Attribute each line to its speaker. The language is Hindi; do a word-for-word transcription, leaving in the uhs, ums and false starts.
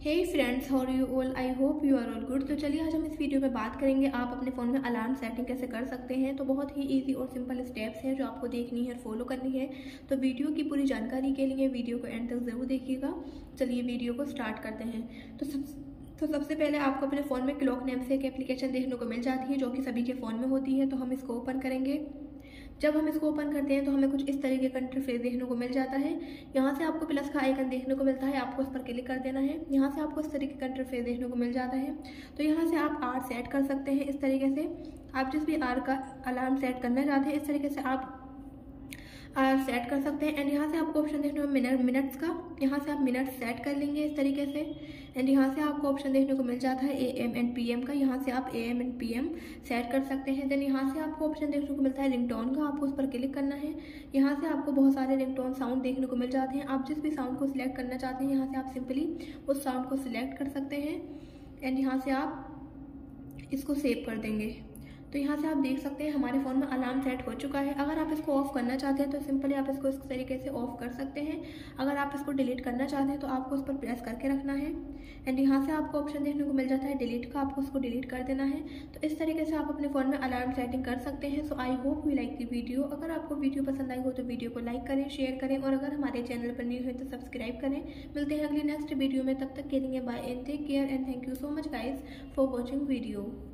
Speaker 1: Hey friends, how are you all? I hope you are all good. तो चलिए आज हम इस वीडियो में बात करेंगे आप अपने फ़ोन में अलार्म सेटिंग कैसे कर सकते हैं। तो बहुत ही इजी और सिंपल स्टेप्स हैं जो आपको देखनी है और फॉलो करनी है। तो वीडियो की पूरी जानकारी के लिए वीडियो को एंड तक ज़रूर देखिएगा। चलिए वीडियो को स्टार्ट करते हैं। तो सब तो सबसे पहले आपको अपने फ़ोन में क्लॉक नेम से एक एप्लीकेशन देखने को मिल जाती है जो कि सभी के फ़ोन में होती है। तो हम इसको ओपन करेंगे। जब हम इसको ओपन करते हैं तो हमें कुछ इस तरीके का इंटरफेस देखने को मिल जाता है। यहाँ से आपको प्लस का आइकन देखने को मिलता है, आपको उस पर क्लिक कर देना है। यहाँ से आपको इस तरीके का इंटरफेस देखने को मिल जाता है। तो यहाँ से आप आर सेट कर सकते हैं। इस तरीके से आप जिस भी आर का अलार्म सेट करना चाहते हैं इस तरीके से आप आर सेट कर सकते हैं। एंड यहाँ से आपको ऑप्शन देखने को मिनट मिनट्स का, यहाँ से आप मिनट सेट कर लेंगे इस तरीके से। एंड यहाँ से आपको ऑप्शन देखने को मिल जाता है A M and P M का, यहाँ से आप A M and P M set कर सकते हैं। देन यहाँ से आपको ऑप्शन देखने को मिलता है रिंगटोन का, आपको उस पर क्लिक करना है। यहाँ से आपको बहुत सारे रिंगटोन साउंड देखने को मिल जाते हैं। आप जिस भी साउंड को सिलेक्ट करना चाहते हैं यहाँ से आप सिंपली उस साउंड को सिलेक्ट कर सकते हैं। एंड यहाँ से आप इसको सेव कर देंगे। तो यहाँ से आप देख सकते हैं हमारे फ़ोन में अलार्म सेट हो चुका है। अगर आप इसको ऑफ करना चाहते हैं तो सिंपली आप इसको इस तरीके से ऑफ कर सकते हैं। अगर आप इसको डिलीट करना चाहते हैं तो आपको उस पर प्रेस करके रखना है। एंड यहाँ से आपको ऑप्शन देखने को मिल जाता है डिलीट का, आपको उसको डिलीट कर देना है। तो इस तरीके से आप अपने फ़ोन में अलार्म सेटिंग कर सकते हैं। So I hope you like the video. अगर आपको वीडियो पसंद आई हो तो वीडियो को लाइक करें, शेयर करें और अगर हमारे चैनल पर न्यू है तो सब्सक्राइब करें। मिलते हैं अगले नेक्स्ट वीडियो में, तब तक के लिए bye and take care and thank you so much guys for watching video.